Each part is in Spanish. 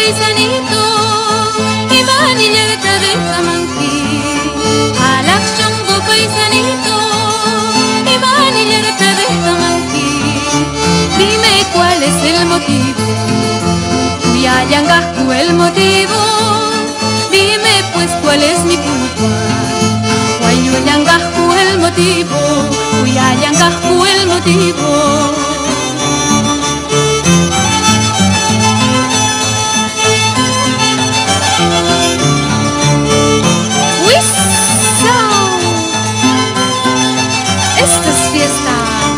paisanito, imanillerta de Tamanquí. Alakchongo paisanito, imanillerta de Tamanquí. Dime cuál es el motivo, Uyayangascu el motivo. Dime pues cuál es mi culpa, Uyayangascu el motivo, Uyayangascu el motivo. Esta es fiesta.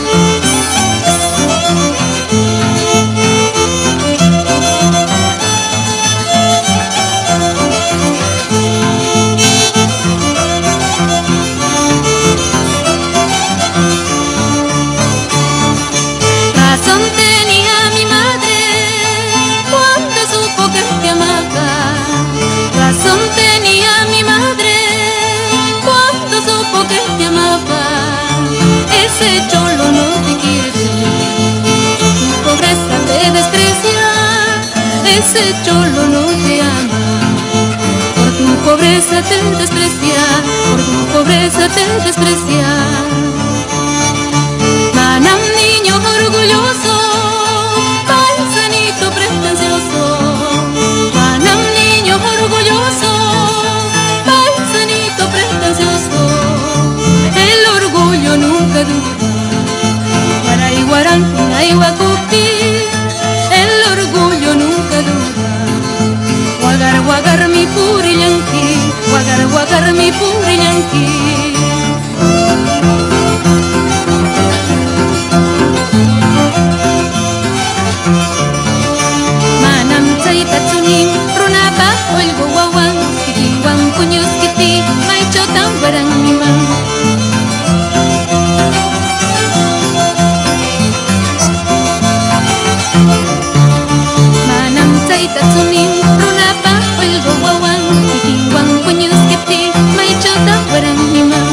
Razón tenía mi madre cuando supo que te amaba. Razón tenía mi madre cuando supo que te amaba. Ese cholo no te quiere, tu pobreza te desprecia. Ese cholo no te ama, por tu pobreza te desprecia, por tu pobreza te desprecia. Manam niño orgulloso, paisanito pretencioso. Manam niño orgulloso, paisanito pretencioso. El orgullo nunca dura, Guaraiguarán, Ayhuacupi. El orgullo nunca dura. Guagar, guagar mi purillanqui, guagar, guagar mi purillanqui. Manam chaytachunin, runapa oilgo wawan, kikiwan puñus kiti, maichotan guaran miman. Manam chaytachunin, runapa oilgo wawan, kikiwan puñus kiti, maichotan guaran miman.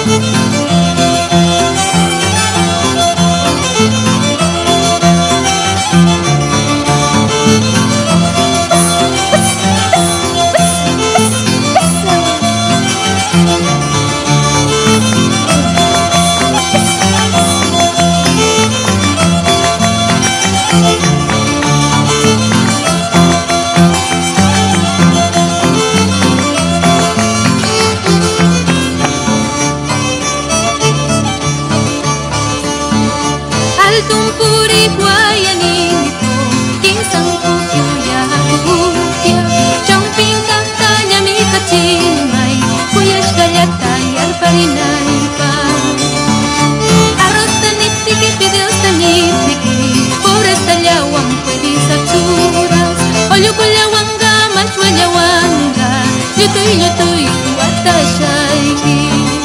Altumpuri guayanito, kinsanku kuyuya, champing kantanya mi kachimay, kuyash gallata y alfarinaipa. Arroz tanitiki, fideos tanitiki, pobres tallawan puedis achuras, olyo kullawanga, machwallawanga, yutuy watashayki.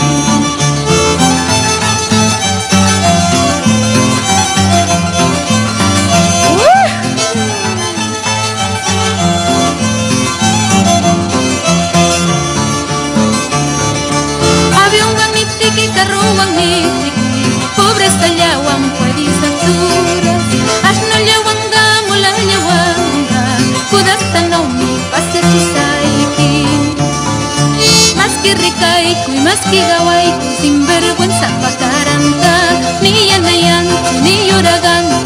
Carruwan mitiki, pobres tallawan puedis achuras, ashno llawanga, mula llawanga, kudasta naumi pasachisayki. Más que ricaiku y más que gawaiku, sin vergüenza pataranta, ni yanayantu ni yuragantu.